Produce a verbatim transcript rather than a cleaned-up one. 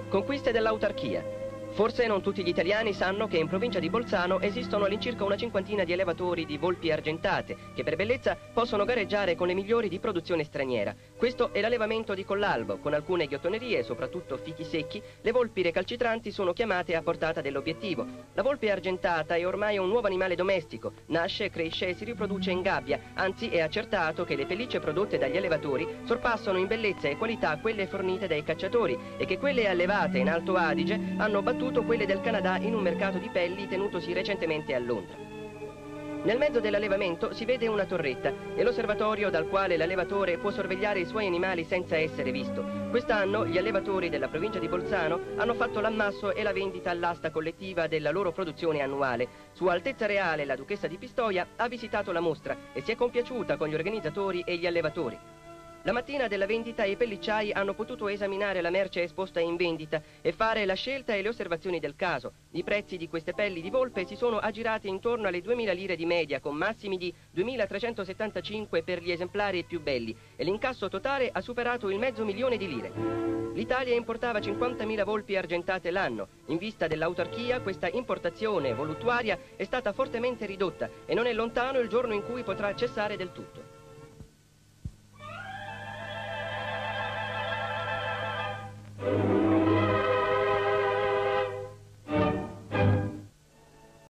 Conquiste dell'autarchia. Forse non tutti gli italiani sanno che in provincia di Bolzano esistono all'incirca una cinquantina di allevatori di volpi argentate che per bellezza possono gareggiare con le migliori di produzione straniera. Questo è l'allevamento di Collalbo. Con alcune ghiottonerie, soprattutto fichi secchi, le volpi recalcitranti sono chiamate a portata dell'obiettivo. La volpe argentata è ormai un nuovo animale domestico. Nasce, cresce e si riproduce in gabbia. Anzi, è accertato che le pellicce prodotte dagli allevatori sorpassano in bellezza e qualità quelle fornite dai cacciatori e che quelle allevate in Alto Adige hanno battuto quelle del Canada in un mercato di pelli tenutosi recentemente a Londra. Nel mezzo dell'allevamento si vede una torretta e l'osservatorio dal quale l'allevatore può sorvegliare i suoi animali senza essere visto. Quest'anno gli allevatori della provincia di Bolzano hanno fatto l'ammasso e la vendita all'asta collettiva della loro produzione annuale. Sua Altezza Reale, la Duchessa di Pistoia, ha visitato la mostra e si è compiaciuta con gli organizzatori e gli allevatori. La mattina della vendita i pellicciai hanno potuto esaminare la merce esposta in vendita e fare la scelta e le osservazioni del caso. I prezzi di queste pelli di volpe si sono aggirati intorno alle duemila lire di media, con massimi di duemilatrecentosettantacinque per gli esemplari più belli, e l'incasso totale ha superato il mezzo milione di lire. L'Italia importava cinquantamila volpi argentate l'anno. In vista dell'autarchia, questa importazione voluttuaria è stata fortemente ridotta e non è lontano il giorno in cui potrà cessare del tutto. Thank you.